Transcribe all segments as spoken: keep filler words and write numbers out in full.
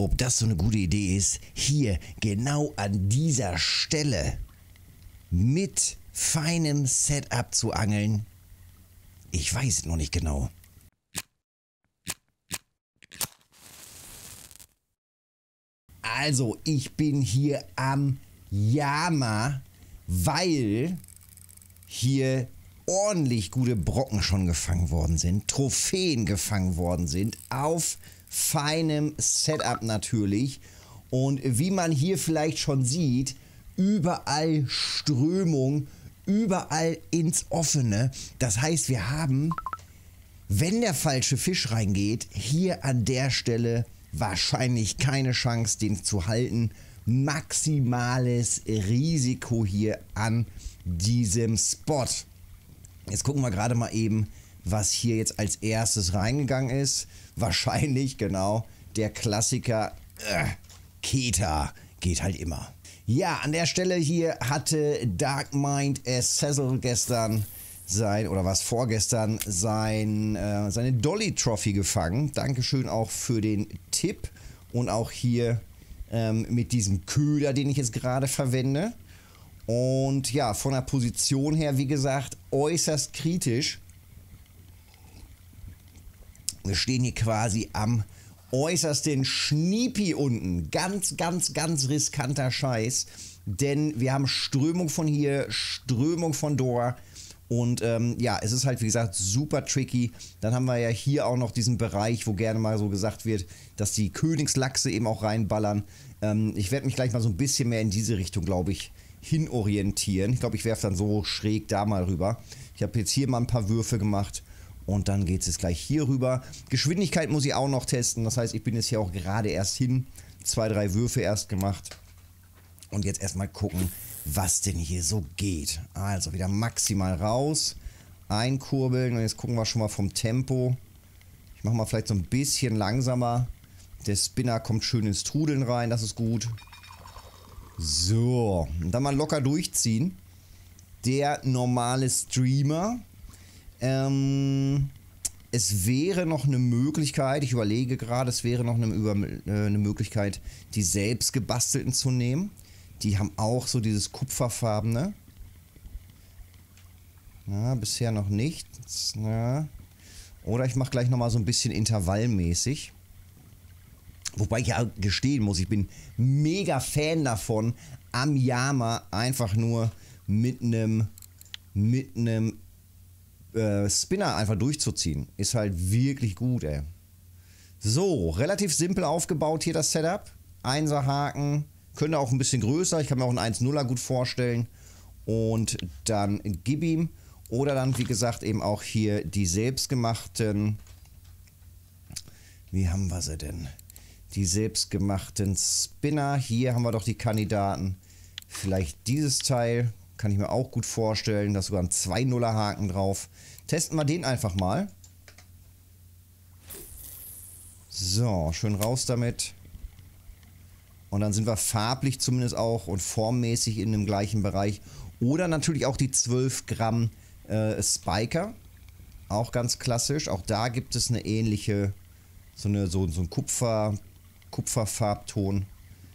ob das so eine gute Idee ist, hier genau an dieser Stelle mit feinem Setup zu angeln. Ich weiß es noch nicht genau. Also, ich bin hier am Yama, weil hier ordentlich gute Brocken schon gefangen worden sind, Trophäen gefangen worden sind, auf feinem Setup natürlich. Und wie man hier vielleicht schon sieht, überall Strömung, überall ins Offene. Das heißt, wir haben, wenn der falsche Fisch reingeht, hier an der Stelle wahrscheinlich keine Chance, den zu halten. Maximales Risiko hier an diesem Spot. Jetzt gucken wir gerade mal eben, was hier jetzt als erstes reingegangen ist. Wahrscheinlich, genau, der Klassiker äh, Keta. Geht halt immer. Ja, an der Stelle hier hatte Dark Mind Cecil gestern sein, oder was vorgestern, sein, äh, seine Dolly Trophy gefangen. Dankeschön auch für den Tipp und auch hier ähm, mit diesem Köder, den ich jetzt gerade verwende. Und ja, von der Position her, wie gesagt, äußerst kritisch. Wir stehen hier quasi am äußersten Schniepi unten. Ganz, ganz, ganz riskanter Scheiß. Denn wir haben Strömung von hier, Strömung von dort. Und ähm, ja, es ist halt, wie gesagt, super tricky. Dann haben wir ja hier auch noch diesen Bereich, wo gerne mal so gesagt wird, dass die Königslachse eben auch reinballern. Ähm, ich werde mich gleich mal so ein bisschen mehr in diese Richtung, glaube ich, hinorientieren. Ich glaube, ich werfe dann so schräg da mal rüber. Ich habe jetzt hier mal ein paar Würfe gemacht. Und dann geht es jetzt gleich hier rüber. Geschwindigkeit muss ich auch noch testen. Das heißt, ich bin jetzt hier auch gerade erst hin. Zwei, drei Würfe erst gemacht. Und jetzt erstmal gucken, was denn hier so geht. Also wieder maximal raus. Einkurbeln. Und jetzt gucken wir schon mal vom Tempo. Ich mache mal vielleicht so ein bisschen langsamer. Der Spinner kommt schön ins Trudeln rein. Das ist gut. So. Und dann mal locker durchziehen. Der normale Streamer. Ähm, es wäre noch eine Möglichkeit, ich überlege gerade, es wäre noch eine, Über äh, eine Möglichkeit, die selbst gebastelten zu nehmen. Die haben auch so dieses kupferfarbene. Na, bisher noch nicht. Na. Oder ich mache gleich nochmal so ein bisschen intervallmäßig. Wobei ich ja gestehen muss, ich bin mega Fan davon, am Yama einfach nur mit einem mit einem äh, Spinner einfach durchzuziehen. Ist halt wirklich gut, ey. So, relativ simpel aufgebaut hier das Setup. Einserhaken, könnte auch ein bisschen größer. Ich kann mir auch einen eins nuller gut vorstellen. Und dann gib ihm. Oder dann, wie gesagt, eben auch hier die selbstgemachten. Wie haben wir sie denn? Die selbstgemachten Spinner. Hier haben wir doch die Kandidaten. Vielleicht dieses Teil. Kann ich mir auch gut vorstellen. Da ist sogar ein zwei nuller Haken drauf. Testen wir den einfach mal. So, schön raus damit. Und dann sind wir farblich zumindest auch und formmäßig in dem gleichen Bereich. Oder natürlich auch die zwölf Gramm äh, Spiker. Auch ganz klassisch. Auch da gibt es eine ähnliche, so, eine, so, so ein Kupfer, Kupferfarbton.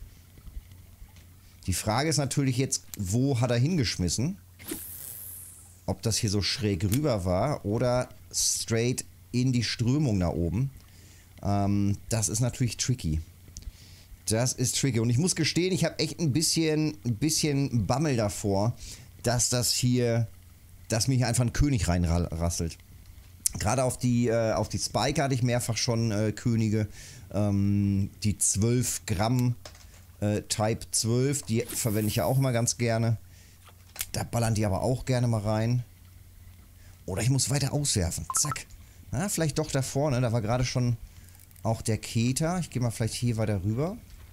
Die Frage ist natürlich jetzt, wo hat er hingeschmissen? Ob das hier so schräg rüber war oder straight in die Strömung da oben. Ähm, das ist natürlich tricky. Das ist tricky. Und ich muss gestehen, ich habe echt ein bisschen, ein bisschen Bammel davor, dass das hier, dass mir hier einfach ein König reinrasselt. Gerade auf die, äh, auf die Spike hatte ich mehrfach schon äh, Könige. Ähm, die zwölf Gramm äh, Type zwölf, die verwende ich ja auch immer ganz gerne. Da ballern die aber auch gerne mal rein. Oder ich muss weiter auswerfen. Zack. Na, vielleicht doch da vorne. Da war gerade schon auch der Keta. Ich gehe mal vielleicht hier weiter rüber.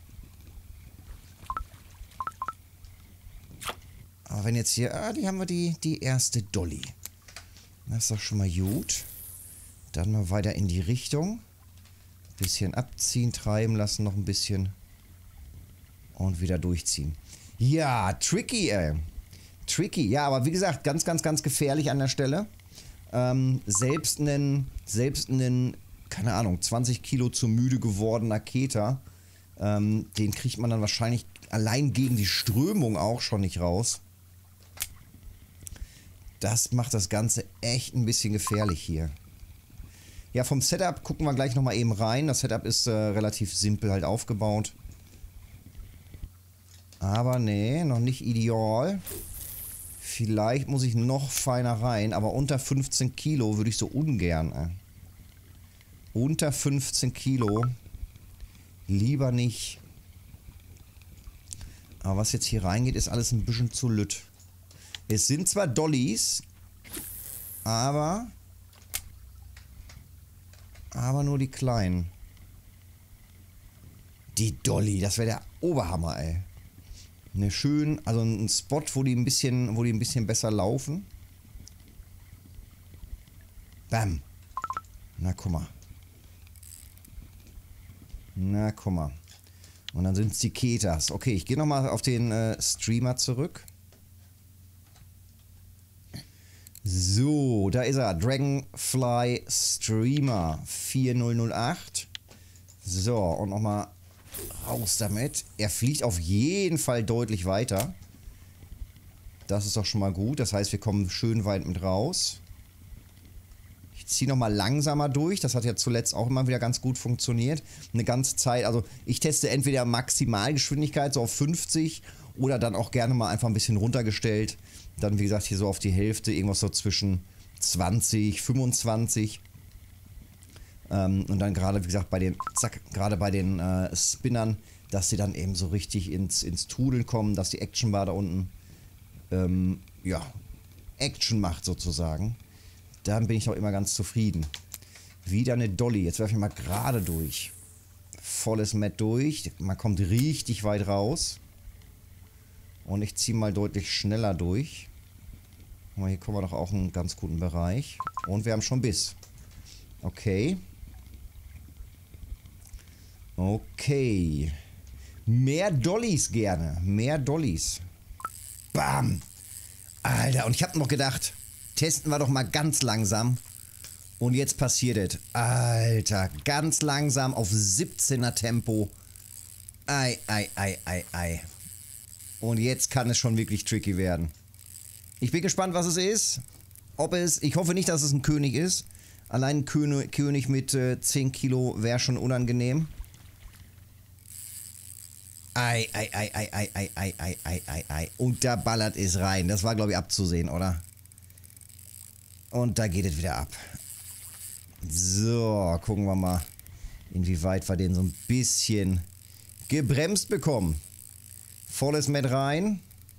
Aber wenn jetzt hier... Ah, die haben wir die, die erste Dolly. Das ist doch schon mal gut. Dann mal weiter in die Richtung. Bisschen abziehen, treiben lassen noch ein bisschen. Und wieder durchziehen. Ja, tricky, ey. Tricky. Ja, aber wie gesagt, ganz, ganz, ganz gefährlich an der Stelle. Ähm, selbst einen, selbst einen, keine Ahnung, zwanzig Kilo zu müde gewordener Keta Ähm, den kriegt man dann wahrscheinlich allein gegen die Strömung auch schon nicht raus. Das macht das Ganze echt ein bisschen gefährlich hier. Ja, vom Setup gucken wir gleich nochmal eben rein. Das Setup ist äh, relativ simpel halt aufgebaut. Aber nee, noch nicht ideal. Vielleicht muss ich noch feiner rein, aber unter fünfzehn Kilo würde ich so ungern. Äh. Unter fünfzehn Kilo lieber nicht. Aber was jetzt hier reingeht, ist alles ein bisschen zu lütt. Es sind zwar Dollys, aber... Aber nur die kleinen. Die Dolly, das wäre der Oberhammer, ey. Ne, schön, also ein Spot, wo die ein bisschen, wo die ein bisschen besser laufen. Bam. Na, guck mal. Na, guck mal. Und dann sind es die Ketas. Okay, ich gehe nochmal auf den äh, Streamer zurück. So, da ist er. Dragonfly Streamer vier null null acht. So, und nochmal raus damit. Er fliegt auf jeden Fall deutlich weiter. Das ist doch schon mal gut. Das heißt, wir kommen schön weit mit raus. Ich ziehe nochmal langsamer durch. Das hat ja zuletzt auch immer wieder ganz gut funktioniert. Eine ganze Zeit. Also ich teste entweder Maximalgeschwindigkeit so auf fünfzig oder dann auch gerne mal einfach ein bisschen runtergestellt. Dann, wie gesagt, hier so auf die Hälfte, irgendwas so zwischen zwanzig, fünfundzwanzig. Ähm, und dann gerade, wie gesagt, bei den, zack, gerade bei den äh, Spinnern, dass sie dann eben so richtig ins, ins Trudeln kommen, dass die Actionbar da unten, ähm, ja, Action macht sozusagen. Dann bin ich auch immer ganz zufrieden. Wieder eine Dolly. Jetzt werfe ich mal gerade durch. Volles Met durch. Man kommt richtig weit raus. Und ich ziehe mal deutlich schneller durch. Aber hier kommen wir doch auch in einen ganz guten Bereich. Und wir haben schon Biss. Okay. Okay. Mehr Dollys gerne. Mehr Dollys. Bam. Alter, und ich habe noch gedacht, testen wir doch mal ganz langsam. Und jetzt passiert es. Alter, ganz langsam auf siebzehner Tempo. Ei, ei, ei, ei, ei. Und jetzt kann es schon wirklich tricky werden. Ich bin gespannt, was es ist. Ob es, ich hoffe nicht, dass es ein König ist. Allein ein König, König mit äh, zehn Kilo wäre schon unangenehm. Ei, ei, ei, ei, ei, ei, ei, ei, ei, ei, ei. Und da ballert es rein. Das war, glaube ich, abzusehen, oder? Und da geht es wieder ab. So, gucken wir mal, inwieweit wir den so ein bisschen gebremst bekommen. Volles Met rein.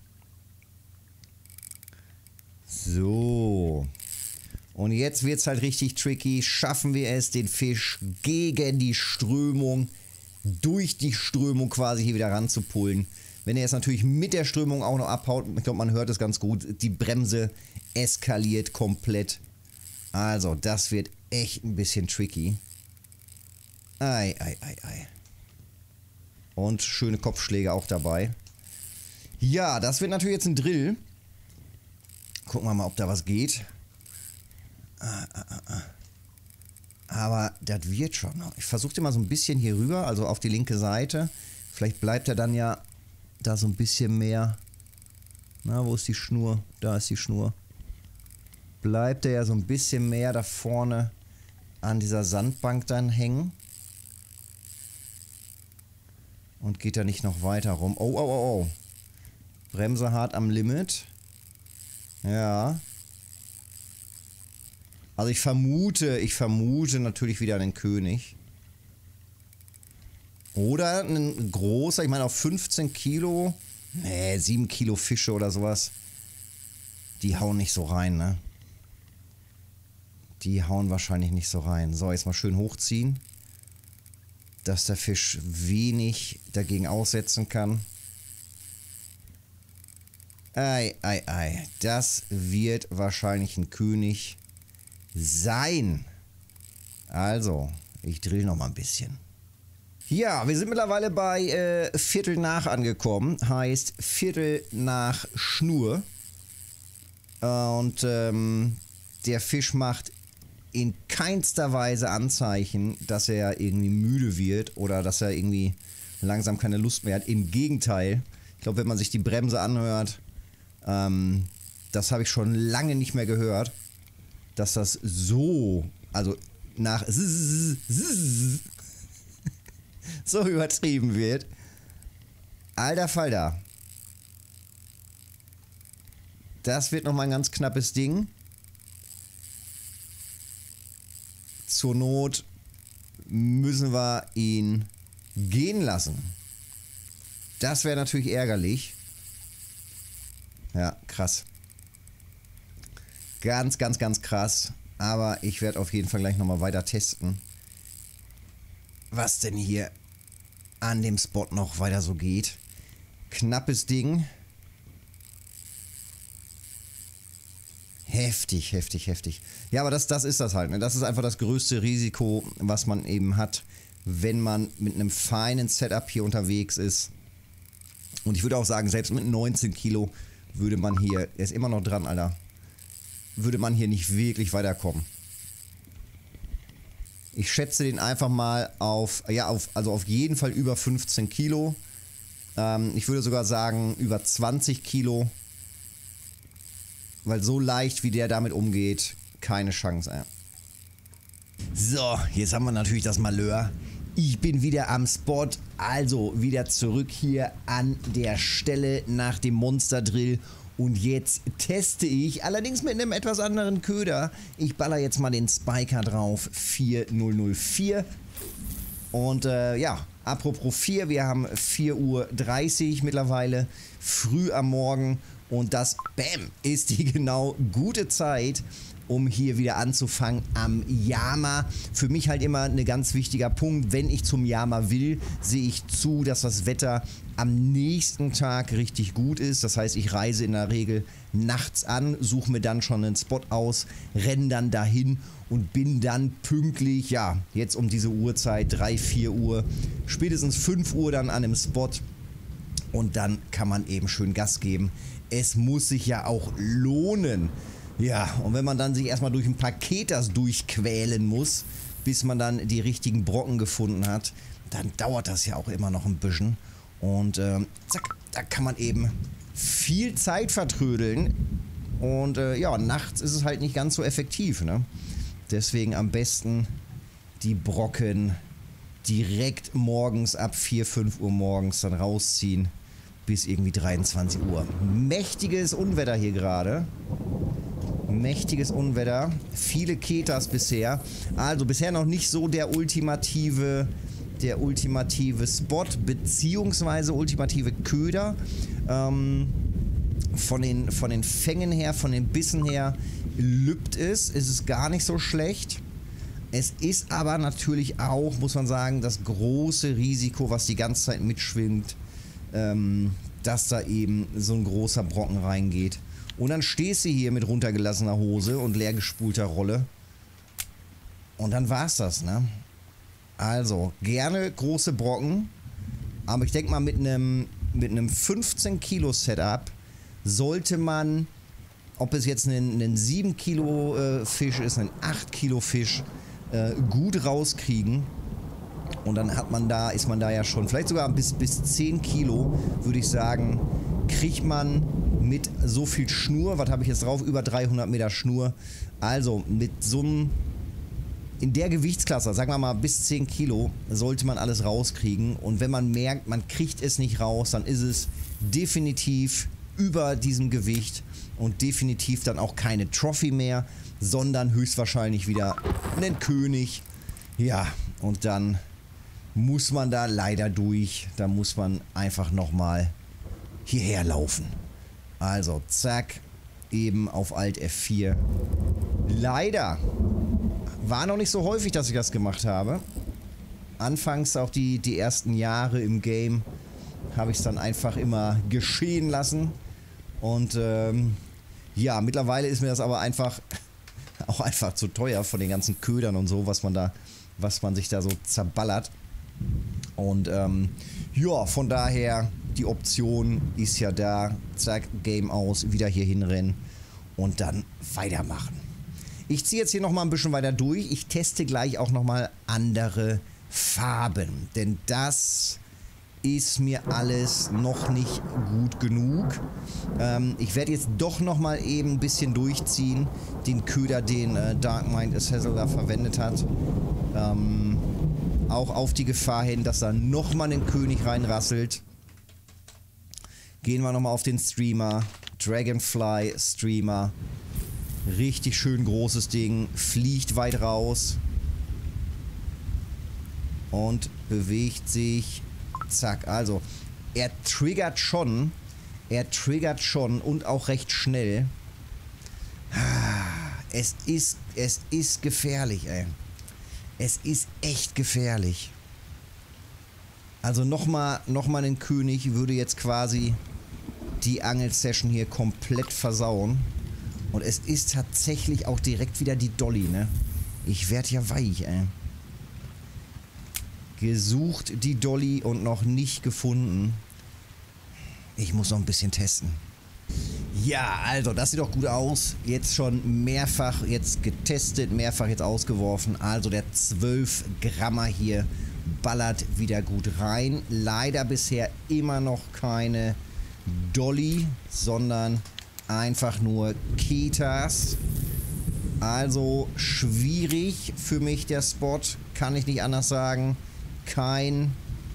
So. Und jetzt wird es halt richtig tricky. Schaffen wir es, den Fisch gegen die Strömung, durch die Strömung quasi hier wieder ranzupullen. Wenn er jetzt natürlich mit der Strömung auch noch abhaut, ich glaube, man hört es ganz gut, die Bremse eskaliert komplett. Also, das wird echt ein bisschen tricky. Ei, ei, ei, ei. Und schöne Kopfschläge auch dabei. Ja, das wird natürlich jetzt ein Drill. Gucken wir mal, ob da was geht. Ah, ah, ah, ah. Aber das wird schon. Ich versuche den mal so ein bisschen hier rüber, also auf die linke Seite. Vielleicht bleibt er dann ja da so ein bisschen mehr. Na, wo ist die Schnur? Da ist die Schnur. Bleibt er ja so ein bisschen mehr da vorne an dieser Sandbank dann hängen. Und geht da nicht noch weiter rum. Oh, oh, oh, oh. Bremse hart am Limit. Ja. Also ich vermute, ich vermute natürlich wieder einen König. Oder ein großer, ich meine auf fünfzehn Kilo. Nee, sieben Kilo Fische oder sowas. Die hauen nicht so rein, ne? Die hauen wahrscheinlich nicht so rein. So, jetzt mal schön hochziehen. Dass der Fisch wenig dagegen aussetzen kann. Ei, ei, ei. Das wird wahrscheinlich ein König sein. Also, ich drill noch mal ein bisschen. Ja, wir sind mittlerweile bei äh, Viertel nach angekommen. Heißt Viertel nach Schnur. Und ähm, der Fisch macht in keinster Weise Anzeichen, dass er irgendwie müde wird oder dass er irgendwie langsam keine Lust mehr hat. Im Gegenteil, ich glaube, wenn man sich die Bremse anhört, ähm, das habe ich schon lange nicht mehr gehört, dass das so, also nach so übertrieben wird. Alter Falter. Das wird nochmal ein ganz knappes Ding. Zur Not müssen wir ihn gehen lassen. Das wäre natürlich ärgerlich. Ja, krass. Ganz, ganz, ganz krass. Aber ich werde auf jeden Fall gleich nochmal weiter testen, was denn hier an dem Spot noch weiter so geht. Knappes Ding. Heftig, heftig, heftig. Ja, aber das, das ist das halt. Ne? Das ist einfach das größte Risiko, was man eben hat, wenn man mit einem feinen Setup hier unterwegs ist. Und ich würde auch sagen, selbst mit neunzehn Kilo würde man hier, er ist immer noch dran, Alter, würde man hier nicht wirklich weiterkommen. Ich schätze den einfach mal auf, ja, auf, also auf jeden Fall über fünfzehn Kilo. Ähm, ich würde sogar sagen, über zwanzig Kilo. Weil so leicht, wie der damit umgeht, keine Chance. Ey. So, jetzt haben wir natürlich das Malheur. Ich bin wieder am Spot, also wieder zurück hier an der Stelle nach dem Monster Drill. Und jetzt teste ich, allerdings mit einem etwas anderen Köder. Ich baller jetzt mal den Spiker drauf, vier null null vier. Und äh, ja, apropos vier, wir haben vier Uhr dreißig mittlerweile, früh am Morgen. Und das, bam, ist die genau gute Zeit, um hier wieder anzufangen am Yama. Für mich halt immer ein ganz wichtiger Punkt, wenn ich zum Yama will, sehe ich zu, dass das Wetter am nächsten Tag richtig gut ist. Das heißt, ich reise in der Regel nachts an, suche mir dann schon einen Spot aus, renne dann dahin und bin dann pünktlich, ja, jetzt um diese Uhrzeit, drei, vier Uhr, spätestens fünf Uhr dann an einem Spot. Und dann kann man eben schön Gas geben. Es muss sich ja auch lohnen. Ja, und wenn man dann sich erstmal durch ein Paket das durchquälen muss, bis man dann die richtigen Brocken gefunden hat, dann dauert das ja auch immer noch ein bisschen. Und ähm, zack, da kann man eben viel Zeit vertrödeln. Und äh, ja, nachts ist es halt nicht ganz so effektiv, ne? Deswegen am besten die Brocken direkt morgens ab vier, fünf Uhr morgens dann rausziehen. Bis irgendwie dreiundzwanzig Uhr. Mächtiges Unwetter hier gerade. Mächtiges Unwetter. Viele Ketas bisher. Also bisher noch nicht so der ultimative, der ultimative Spot, beziehungsweise ultimative Köder. Ähm, von den, von den Fängen her, von den Bissen her lübt es. Es ist gar nicht so schlecht. Es ist aber natürlich auch, muss man sagen, das große Risiko, was die ganze Zeit mitschwimmt, ähm, dass da eben so ein großer Brocken reingeht. Und dann stehst du hier mit runtergelassener Hose und leer gespulter Rolle. Und dann war's das, ne? Also, gerne große Brocken. Aber ich denke mal, mit einem mit einem fünfzehn Kilo Setup sollte man, ob es jetzt ein, ein sieben Kilo äh, Fisch ist, ein acht Kilo Fisch, äh, gut rauskriegen. Und dann hat man da, ist man da ja schon, vielleicht sogar bis, bis zehn Kilo, würde ich sagen, kriegt man mit so viel Schnur, was habe ich jetzt drauf, über dreihundert Meter Schnur, also mit so einem, in der Gewichtsklasse, sagen wir mal bis zehn Kilo, sollte man alles rauskriegen. Und wenn man merkt, man kriegt es nicht raus, dann ist es definitiv über diesem Gewicht und definitiv dann auch keine Trophy mehr, sondern höchstwahrscheinlich wieder ein König. Ja, und dann muss man da leider durch. Da muss man einfach nochmal hierher laufen. Also, zack, eben auf Alt F vier. Leider war noch nicht so häufig, dass ich das gemacht habe. Anfangs, auch die, die ersten Jahre im Game, habe ich es dann einfach immer geschehen lassen. Und ähm, ja, mittlerweile ist mir das aber einfach auch einfach zu teuer von den ganzen Ködern und so, was man da, was man sich da so zerballert. Und ähm, ja, von daher, die Option ist ja da. Zack, Game aus, wieder hier hinrennen und dann weitermachen. Ich ziehe jetzt hier nochmal ein bisschen weiter durch. Ich teste gleich auch nochmal andere Farben. Denn das ist mir alles noch nicht gut genug. Ähm, ich werde jetzt doch noch mal eben ein bisschen durchziehen, den Köder, den äh, Dark Mind Azazel da verwendet hat. Ähm, auch auf die Gefahr hin, dass da noch mal ein König reinrasselt. Gehen wir noch mal auf den Streamer. Dragonfly Streamer. Richtig schön großes Ding. Fliegt weit raus. Und bewegt sich. Zack, also er triggert schon. Er triggert schon und auch recht schnell. Es ist, es ist gefährlich, ey. Es ist echt gefährlich. Also nochmal noch mal einen König würde jetzt quasi die Angel-Session hier komplett versauen. Und es ist tatsächlich auch direkt wieder die Dolly, ne? Ich werde ja weich, ey. Gesucht die Dolly und noch nicht gefunden. Ich muss noch ein bisschen testen. Ja, also das sieht doch gut aus. Jetzt schon mehrfach jetzt getestet, mehrfach jetzt ausgeworfen. Also der zwölf Grammer hier ballert wieder gut rein. Leider bisher immer noch keine Dolly, sondern einfach nur Ketas. Also schwierig für mich der Spot, kann ich nicht anders sagen. Kein,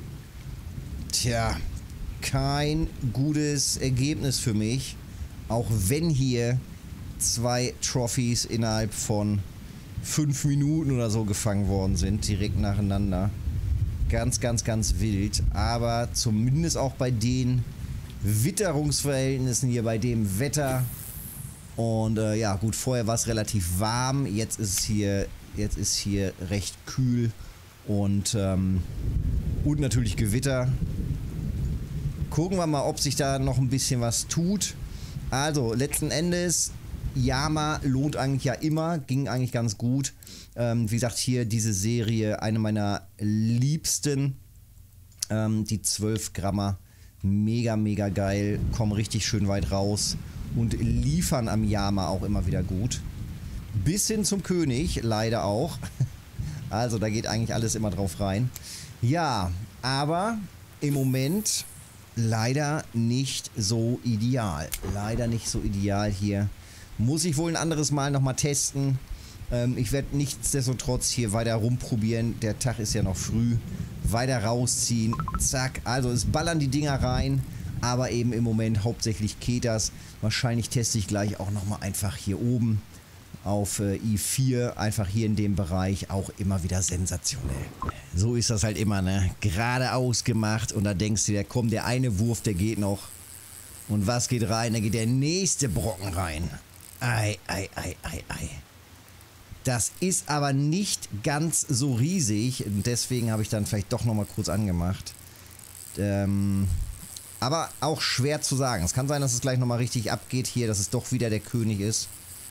tja, kein gutes Ergebnis für mich. Auch wenn hier zwei Trophies innerhalb von fünf Minuten oder so gefangen worden sind, direkt nacheinander. Ganz, ganz, ganz wild. Aber zumindest auch bei den Witterungsverhältnissen hier, bei dem Wetter. Und äh, ja, gut, vorher war es relativ warm. Jetzt ist es hier, jetzt ist hier recht kühl. Und, ähm, und natürlich Gewitter. Gucken wir mal, ob sich da noch ein bisschen was tut. Also, letzten Endes, Yama lohnt eigentlich ja immer. Ging eigentlich ganz gut. Ähm, wie gesagt, hier diese Serie, eine meiner liebsten. Ähm, die zwölf Grammer. Mega, mega geil. Kommen richtig schön weit raus. Und liefern am Yama auch immer wieder gut. Bis hin zum König, leider auch. Also da geht eigentlich alles immer drauf rein. Ja, aber im Moment leider nicht so ideal. Leider nicht so ideal hier. Muss ich wohl ein anderes Mal nochmal testen. Ähm, ich werde nichtsdestotrotz hier weiter rumprobieren. Der Tag ist ja noch früh. Weiter rausziehen. Zack. Also es ballern die Dinger rein. Aber eben im Moment hauptsächlich Ketas. Wahrscheinlich teste ich gleich auch nochmal einfach hier oben. Auf äh, I vier, einfach hier in dem Bereich, auch immer wieder sensationell. So ist das halt immer, ne? Geradeaus gemacht und da denkst du dir, komm, der eine Wurf, der geht noch. Und was geht rein? Da geht der nächste Brocken rein. Ei, ei, ei, ei, ei. Das ist aber nicht ganz so riesig, deswegen habe ich dann vielleicht doch nochmal kurz angemacht. Ähm, aber auch schwer zu sagen. Es kann sein, dass es gleich nochmal richtig abgeht hier, dass es doch wieder der König ist.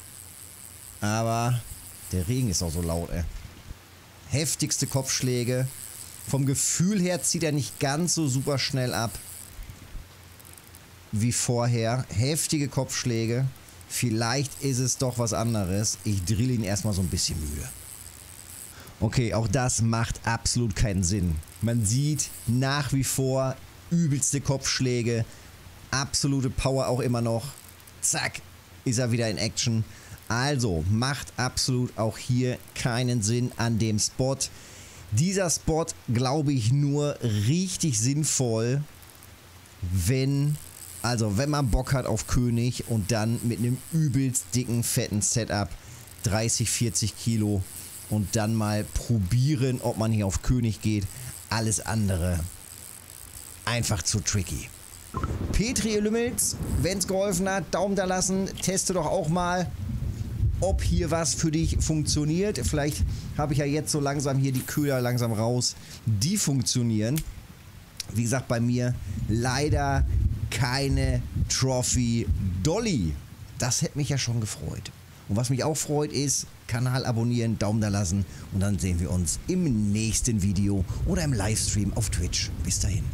Aber der Regen ist auch so laut, ey. Heftigste Kopfschläge. Vom Gefühl her zieht er nicht ganz so super schnell ab wie vorher. Heftige Kopfschläge. Vielleicht ist es doch was anderes. Ich drill ihn erstmal so ein bisschen müde. Okay, auch das macht absolut keinen Sinn. Man sieht nach wie vor übelste Kopfschläge. Absolute Power auch immer noch. Zack, ist er wieder in Action. Also, macht absolut auch hier keinen Sinn an dem Spot. Dieser Spot, glaube ich, nur richtig sinnvoll, wenn, also wenn man Bock hat auf König und dann mit einem übelst dicken, fetten Setup, dreißig, vierzig Kilo, und dann mal probieren, ob man hier auf König geht. Alles andere einfach zu tricky. Petri Lümmels, wenn es geholfen hat, Daumen da lassen, teste doch auch mal, ob hier was für dich funktioniert. Vielleicht habe ich ja jetzt so langsam hier die Köder langsam raus, die funktionieren. Wie gesagt, bei mir leider keine Trophy Dolly. Das hätte mich ja schon gefreut. Und was mich auch freut ist, Kanal abonnieren, Daumen da lassen und dann sehen wir uns im nächsten Video oder im Livestream auf Twitch. Bis dahin.